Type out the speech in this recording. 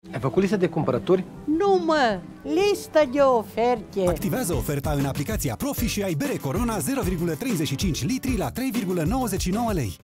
Ai făcut listă de cumpărături? Nu mă, listă de oferte. Activează oferta în aplicația Profi și ai bere Corona 0,35 litri la 3,99 lei.